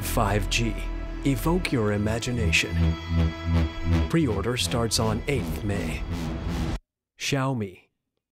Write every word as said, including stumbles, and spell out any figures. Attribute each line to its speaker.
Speaker 1: five G. Evoke your imagination. Pre-order starts on eighth May. Xiaomi.